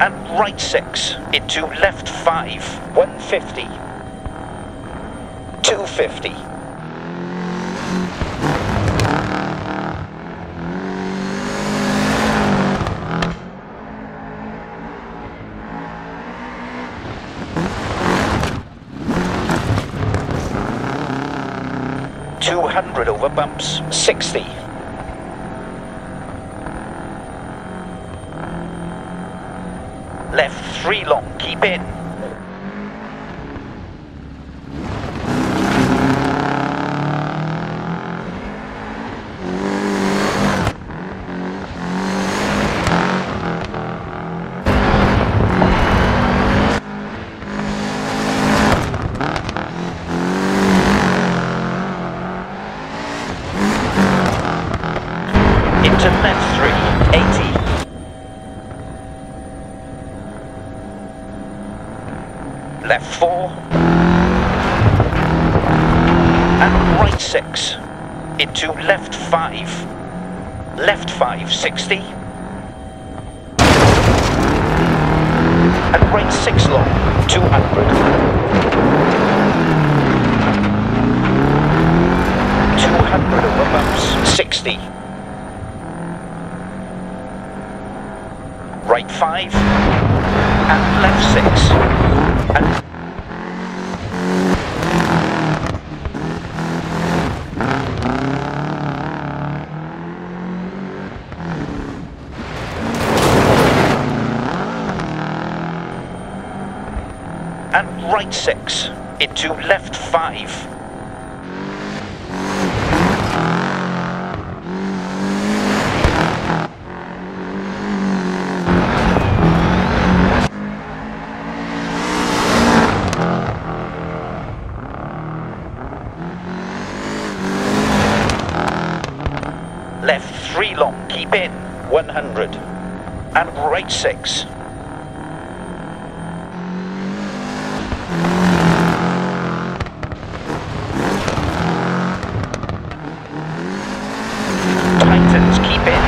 and right 6 into left 5, 150, 250, over bumps, 60. Left 3 long, keep in. Into left 3, 80. Left 4. And right 6. Into left 5. Left 5, 60. And right 6 long, 200. 200 over bumps, 60. Right 5 and left 6 and right 6 into left 5. Left 3 long, keep in, 100, and right 6. Tightens, keep in.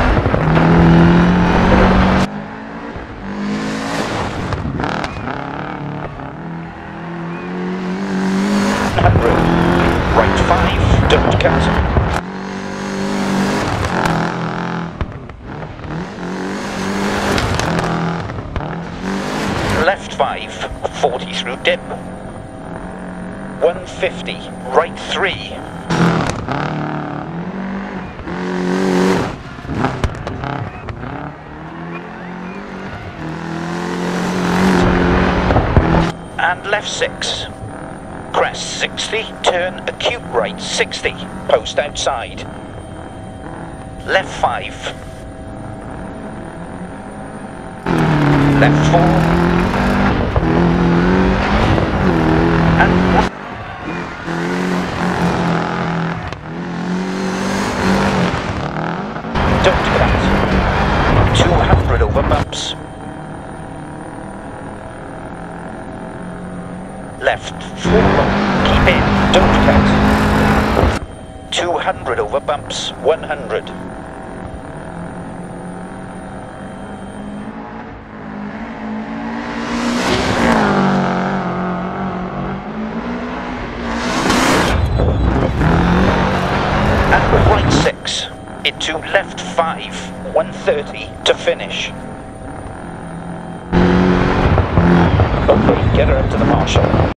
100, right 5, don't cut. Left 5, 40 through dip. 150, right 3. And left 6. Crest 60, turn acute right 60, post outside. Left 5. Left 4. And don't cut. 200 over bumps. Left 4 long, keep in, don't cut. 200 over bumps, 100. And right 6 into left 5, 130 to finish. Okay, get her up to the marshal.